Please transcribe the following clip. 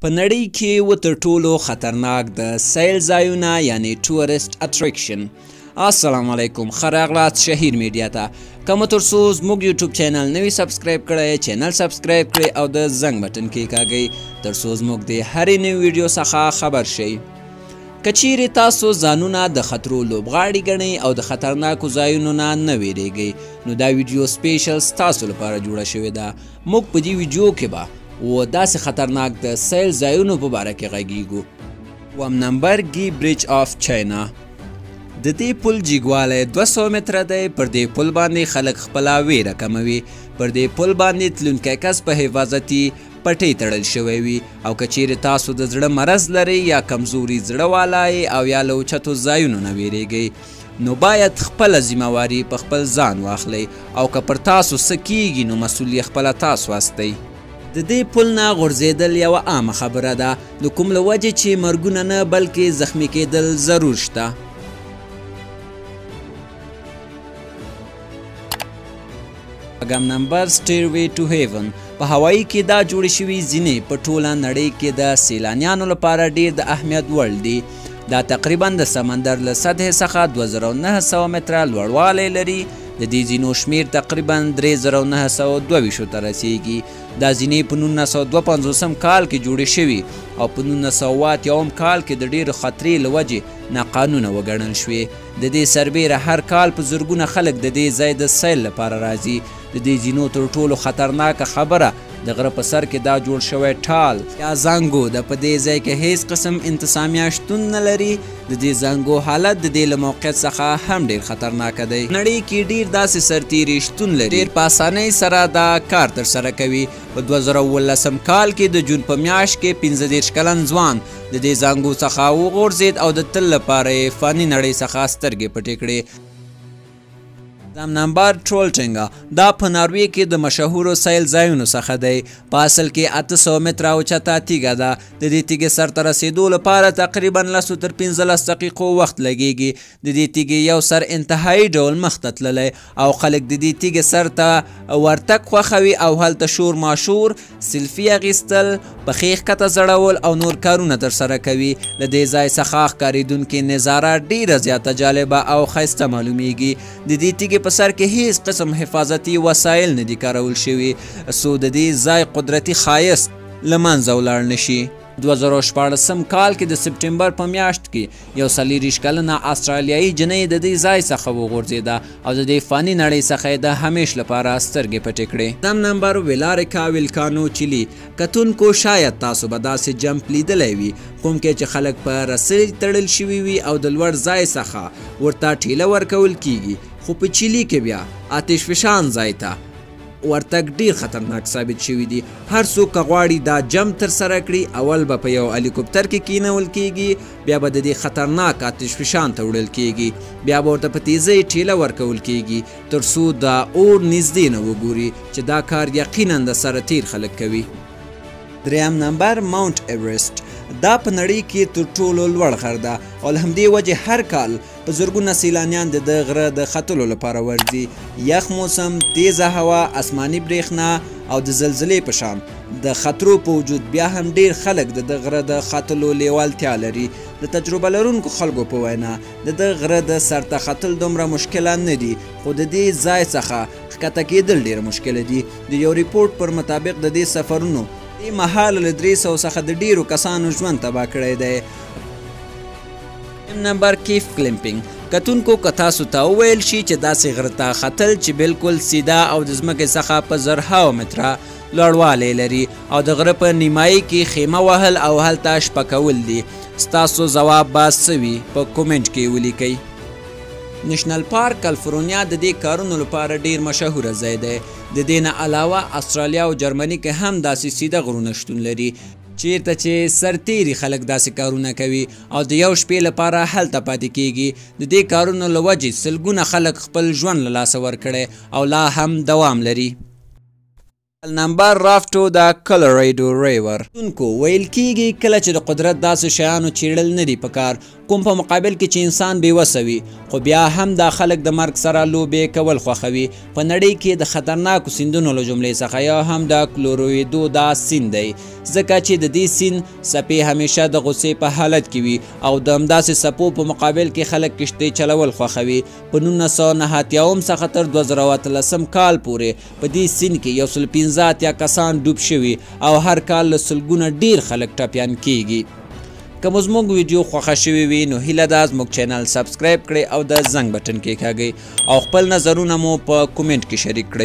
په نړۍ کې و تر ټولو خطرناک د سیل ځایونه یعنی ټورست اټریکشن. السلام علیکم، ښه راغلاست شهیر میډیا ته. که مو تر څو زموږ یوټیوب چینل نوي سبسکرایب کړی، چینل سبسکرایب کړئ او د زنګ بټن کېکاږئ تر څو زموږ د هرې نوې ویډیو څخه خبر شئ. که چیرې تاسو ځانونه د خطرو لوبغاړي ګڼئ او د خطرناکو ځایونو نه نه ویرېږئ، نو دا ویډیو سپیشل ستاسو لپاره جوړه شوې ده. موږ په دې ویډیو کې به و داسې خطرناک د سیل ځایونو په باره کې غږیږو. اووم نمبر ګي برج آف چاینا. د دې پل جګوالی 200 متره دی. پر دې پل باندې خلک خپله ویره کموي. پر دې پل باندې تلونکی کس په حفاظتي پټۍ تړل شوی وي، او که چیرې تاسو د زړه مرض لرئ یا کمزوري زړه والا یې او یا له اوچتو ځایونو نه ویرېږئ، نو باید خپله ذمهواري په خپل ځان واخلئ، او که پر تاسو څه کیږي نو مسؤل یې خپله تاسو هستئ. د دې پل نه غورځېدل یوه عامه خبره ده، د کوم له وجې چې مرګونه نه بلکې زخمي کېدل ضرور شته. شپږم نمبر سټیروی ټو هیون. په هوایي کې دا جوړې شوي زینې په ټوله نړۍ کې د سیلانیانو لپاره ډیر د اهمیت وړ دي. دا تقریبا د سمندر له سطحې څخه 2900 متره لوړوالی لري. د دې زینو شمیر تقریبا 3922 ته رسیږي. دا زینې په 1952 کال کې جوړې شوي او په 1981 کال کې د ډیرو خطرې له وجې ناقانونه وګڼل شوې. د دې سربیره هر کال په زرګونه خلک د دې ځای د سیل لپاره راځي. د دې زینو تر ټولو خطرناکه خبره د غره په سر کې دا جوړ شوی ټال یا زانګو ده. په دې ځای کې هیڅ قسم انتظامیه شتون نه لري. د دې زانګو حالت د دې له موقعیت څخه هم ډیر خطرناکه دی. نړۍ کې ډیر داسې سرتیري شتون لري ډیر په اسانۍ سره دا کار ترسره کوي. په 2018 کال کې د جون په میاشت کې 15 کلن ځوان د دې زانګو څخه وغورځېد او د تل لپاره یې فاني نړۍ څخه سترګې پټې کړې. پنځم نمبر ټرولټنګا. دا په ناروې کې د مشهورو سیل ځایونو څخه دی. په اصل کې 800 متره اوچته تیږه ده. د دې تیږې سر ته رسېدو لپاره تقریبا 10 تر 15 دقیقو وخت لګیږي. د دې تیږې یو سر انتهایی ډول مخ ته تللی او خلک د دې تیږې سر ته ورتګ خوښوي او هلته شور ماشور، سیلفي اخیستل، پښې ښکته ځړول او نور کارونه ترسره کوي. له دې ځای څخه ښکارېدونکې نظاره ډیره زیاته جالبه او ښایسته معلومیږي. د دې تیږې په سر کې هیڅ قسم حفاظتي وسایل نه دي کارول شوي څو د دې ځای قدرتي ښایست له منځه ولاړ نه شي. 2014 کال کې د سپټمبر په میاشت کې یو 40 کلنه استرالیایي جنۍ د دې ځای څخه وغورځېده او د دې فاني نړۍ څخه یې د همیش لپاره سترګې پټې کړې. پنځم نمبر ویلاریکا ویلکانو چیلي. کتونکو شاید تاسو به داسې جمپ لیدلی وي کوم کې چې خلک په رسۍ تړل شوي وي او د لوړ ځای څخه ورته ټیله ورکول کیږي. خو په چیلي کې بیا آتش فشان ځای ته ورتګ ډیر خطرناک ثابت شوي دي. هر څوک که غواړي دا جمپ ترسره کړي، اول به په یو هلیکوپټر کې کینول کیږي، بیا به د دې خطرناک آتش فشان ته وړل کیږي، بیا به ورته په تیزۍ ټیله ورکول کیږي تر څو د اور نږدې نه وګوري چې دا کار یقینا د سره تیر خلک کوي. دریم نمبر ماونټ ایورسټ. دا په نړۍ کې تر ټولو لوړ غر ده او له همدې وجې هر کال په زرګونه سیلانیان د دغه غره د ختلو لپاره ورځي. یخ موسم، تیزه هوا، آسماني برېښنا او د زلزلې په شان د خطرو په وجود بیا هم ډیر خلک د دغه غره د ختلو لیوالتیا لري. د تجربه لرونکو خلکو په وینا د دغه غره د سر ته ختل دومره مشکله نه دي، خو د دې ځای څخه ښکته کېدل ډیر مشکله دي. د یو ریپورټ پر مطابق د دې سفرونو دې مهال له 300 څخه د ډیرو کسانو ژوند تباه کړی دی. نمبر کیف کلمپینګ. کتونکو که تاسو ته وویل شي چې داسې غره ته ختل چې بالکل سیده او د ځمکې څخه په زرهاو متره لوړوالی لري او د غره په نیمایي کې خیمه وهل او هلته شپه کول دي، ستاسو ځواب به څه وي؟ په کومنټ کې ولیکئ. نشنل پارک کالیفورنیا د دې کارونو لپاره ډیر مشهوره ځای دی. د دې نه علاوه استرالیا او جرمني کې هم داسې سیده غرونه شتون لري چیرته چې سرتیري خلک داسې کارونه کوي او د یو شپې لپاره هلته پاتې کیږي. د دې کارونو له وجې سلګونه خلک خپل ژوند له لاسه ورکړی او لا هم دوام لري. نمبر رافتو د کلوریډو ریور. تونکو ویل کیږي کله چې د قدرت داسې شیانو چیړل نه دي پکار، کوم په مقابل کې چې انسان بېوسه وي، خو بیا هم دا خلک د مرګ سره لوبې کول خوښوي. په نړۍ کې د خطرناکو سیندونو له جملې څخه یا هم د کلوریډو دا سیند دی ځکه چې د دې سیند څپې همیشه د غوسې په حالت کې وي او د همداسې څپو په مقابل کې خلک کشتۍ چلول خوښوي. په 1989 څخه تر 2013 کال پورې په دې سیند کې 115 کسان ډوب شوي او هر کال له سلګونه ډیر خلک ټپیان کیږي. که مو زموږ ویډیو خوښه شوې وي نو هیله ده زموږ چینل سبسکرایب کړئ او د زنګ بټن کېکاږئ او خپل نظرونه مو په کومنټ کې شریک کړئ.